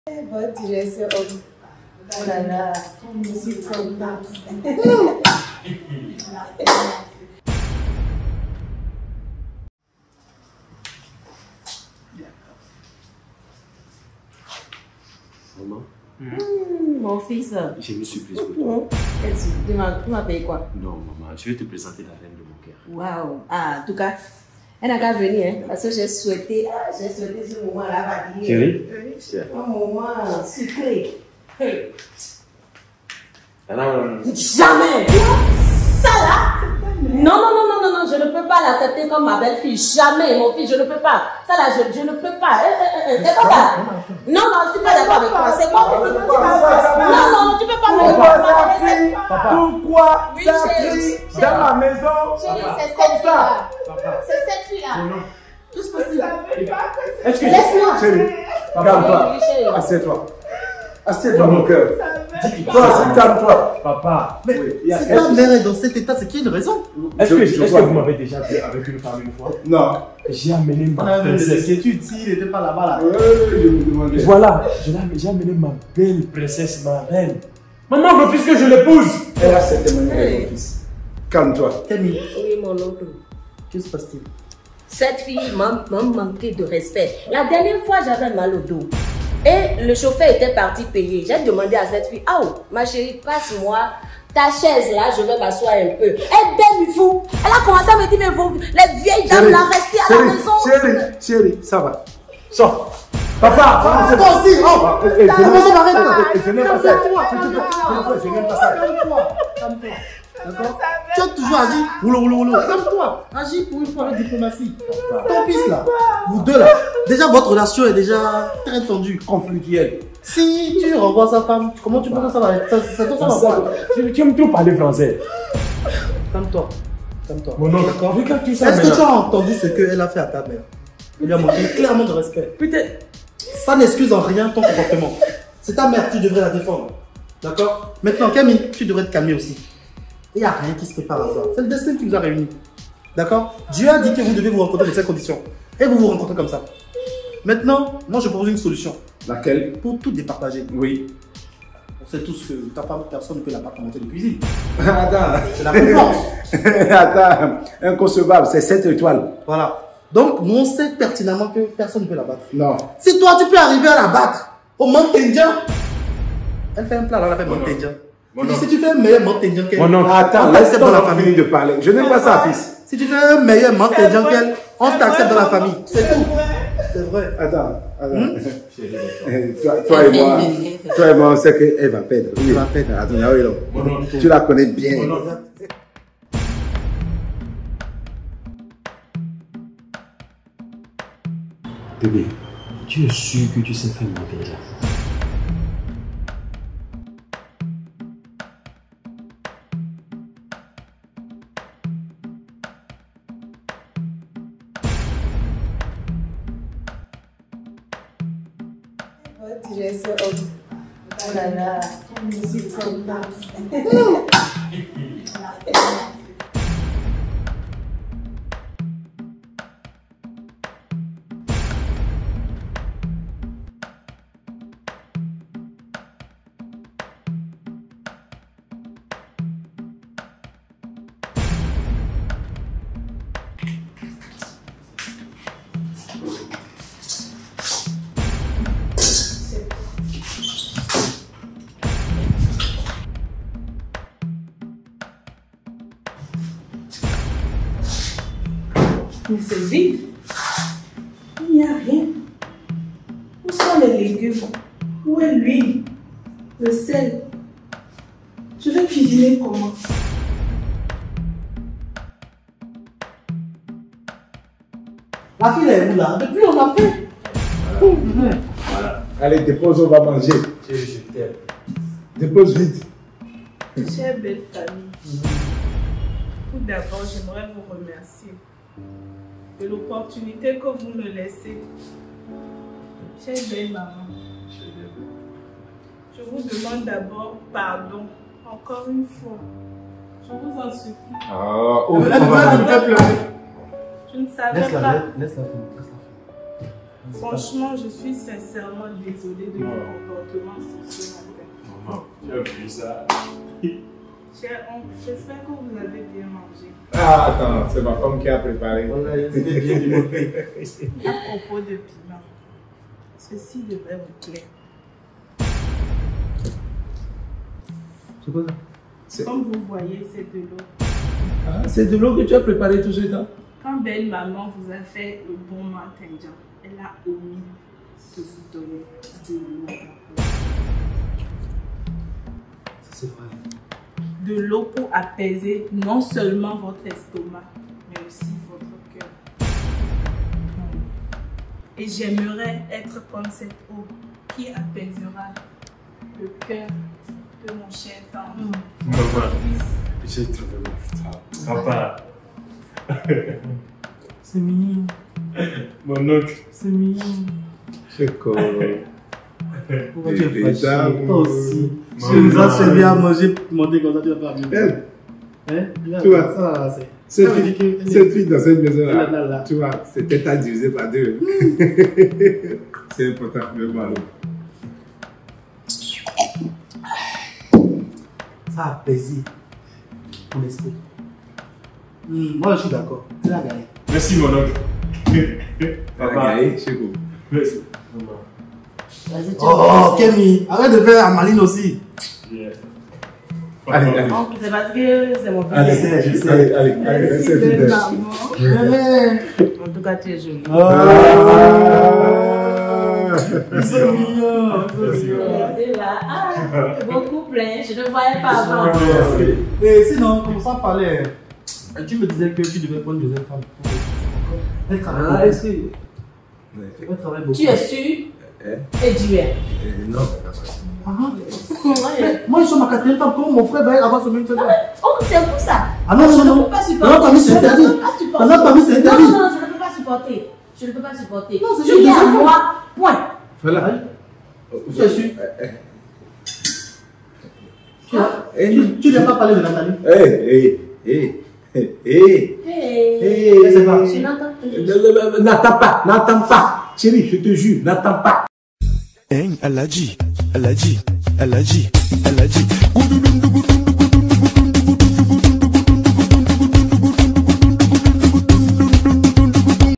Votre gestion. Oh là là, je suis contente. Maman. Mon fils. J'ai une surprise pour toi. Tu m'as payé quoi? Non, maman, je vais te présenter la reine de mon cœur. Waouh! Ah, en tout cas, elle n'a qu'à venir, hein, parce que j'ai souhaité ce moment-là. Chérie? Un moment sucré. Hey. Alors, Jamais! Ça là? Non, je ne peux pas l'accepter comme ma belle-fille. Jamais, mon fils, je ne peux pas. Ça là, je ne peux pas. C'est pas ça. Non, je ne suis pas d'accord avec toi. C'est moi qui dis. Non, tu ne peux pas me répondre. Pourquoi ça crie dans la maison? Chérie, c'est cette fille-là. C'est cette fille-là. Tout ce possible. Est-ce que Laisse-moi. Chérie, calme-toi. Assieds-toi. Assieds-toi, mon cœur. Toi aussi, calme-toi. Papa, Mais si ta mère est dans cet état, c'est qu'il y a une raison. est-ce que vous m'avez déjà vu avec une femme une fois? Non. J'ai amené On ma avait des princesse. inquiétudes s'il n'était pas là-bas là. Je me demandais. Voilà, j'ai amené ma belle princesse, ma reine. Maman veut plus que je l'épouse. Elle a cette manière, mon fils. Calme-toi. Camille, Oui, mon oncle. que se passe-t-il? Cette fille m'a manqué de respect. La dernière fois, j'avais mal au dos. Et le chauffeur était parti payer. J'ai demandé à cette fille, ah, ma chérie, passe-moi ta chaise là, je vais m'asseoir un peu. Elle belle fou. Elle a commencé à me dire, mais vous, les vieilles dames là, restez à la maison. Chérie, ça va. Sors. Papa, Toi aussi, je n'aime pas ça. Je n'aime pas ça. Calme-toi. D'accord? Tu as toujours agi. Rouleau. Calme-toi. Agis pour une fois avec diplomatie. Ton fils là, vous deux là, déjà votre relation est déjà très tendue, conflictuelle. Si tu renvoies sa femme, comment tu penses que ça va être? Ça doit pas. Tu aimes trop parler français. Calme-toi. Mon oncle, regarde tout ça. Est-ce que tu as entendu ce qu'elle a fait à ta mère? Elle lui a manqué clairement de respect. Peut-être. Ça n'excuse en rien ton comportement. C'est ta mère, tu devrais la défendre. D'accord? Maintenant, Camille, tu devrais te calmer aussi. Il n'y a rien qui se fait par hasard. C'est le destin qui nous a réunis. D'accord? Dieu a dit que vous devez vous rencontrer dans ces conditions. Et vous vous rencontrez comme ça. Maintenant, moi je propose une solution. Laquelle? Pour tout départager. Oui. On sait tous que ta femme, personne ne peut la battre en matière de cuisine. Attends. C'est la confiance. Attends. Inconcevable, c'est 7 étoiles. Voilà. Donc, nous on sait pertinemment que personne ne peut la battre. Non. Si toi tu peux arriver à la battre au Montendien, elle fait un plat, elle fait Montendien. Si tu fais un meilleur Montendien qu'elle, attends, laisse dans la famille de parler. Je n'aime pas ça, fils. Si tu fais un meilleur Montendien qu'elle, on t'accepte dans la famille. C'est tout. C'est vrai. Attends. Toi et moi, on sait qu'elle va perdre. Elle va perdre. Attends, tu la connais bien. Bébé, tu es sûr que tu sais faire monter déjà? Votre gestion. Oh là là, je suis contente. Mais c'est vide. Il n'y a rien. Où sont les légumes? Où est l'huile? Le sel? Je vais cuisiner comment? La fille est où là? Depuis on a fait. Voilà. Allez, dépose, on va manger. Je t'aime. Dépose vite. Chère belle famille, tout d'abord, j'aimerais vous remercier de l'opportunité que vous me laissez. Chère belle maman, je vous demande d'abord pardon, encore une fois. Je vous en supplie. On va pleurer. Je ne savais pas. Laisse la fille. Franchement, je suis sincèrement désolée de mon comportement ce matin. Maman, tu as vu ça? Cher oncle, j'espère que vous avez bien mangé. Ah, attends, c'est ma femme qui a préparé. C'était bien du mauvais. À propos de piment, ceci devrait vous plaire. C'est quoi ça? Comme vous voyez, c'est de l'eau. Ah, c'est de l'eau que tu as préparé tout ce temps? Quand belle maman vous a fait le bon matin, elle a omis de vous donner de l'eau. C'est vrai. De l'eau pour apaiser non seulement votre estomac, mais aussi votre cœur. Et j'aimerais être comme cette eau qui apaisera le cœur de mon cher tendre. Maman, j'ai trouvé ma femme. Papa. C'est mignon. Mon oncle. C'est mignon. C'est quoi? Pourquoi tu es fâché? d'amour. Toi aussi. Tu Maman. nous as servi à manger, manger comme ça, tu vas pas venir. Hein? Tu vois, Ça, là, c'est. Cette Ça veut dire fille, que- cette fille dans cette maison-là, Là. tu vois, c'était à diviser par deux. C'est important, le ballon. Ça a apaisé mon esprit. Moi, je suis d'accord. Tu l'as gagné. Merci, mon oncle. Papa, chez vous. Merci. Maman. Vas-y, tu Oh, Kémy, arrête de faire la maline aussi. Yeah. Allez, allez. Oncle, c'est parce que c'est mon Allez, fils. je sais. allez, Merci c'est belle fidèle. maman. En tout cas, tu es jolie. Ah. C'est mignon. Regardez là. Ah, beaucoup plein. Je ne voyais pas avant. Et sinon, comme ça parlait, tu me disais que tu devais prendre une deuxième femme. Elle travaille beaucoup. Elle travaille beaucoup. Tu es sûr? Et tu es. Non, Ah, moi, je suis ma quatrième femme. Comment mon frère va avoir ce même frère? Oh, c'est fou ça. Ah non, Je non, ne non. peux pas Dans supporter. notre famille, c'est Je ne interdit. peux pas supporter. Dans notre famille, c'est interdit. Non, je ne peux pas supporter. Je ne peux pas supporter. Non, c'est Tu juste es des à enfants. moi, point. voilà. Tu es sûr? Tu n'as pas parlé de Nathalie? Hey, c'est pas. tu n'entends pas. N'attends pas. Chérie, je te jure, n'attends pas. Elle a dit.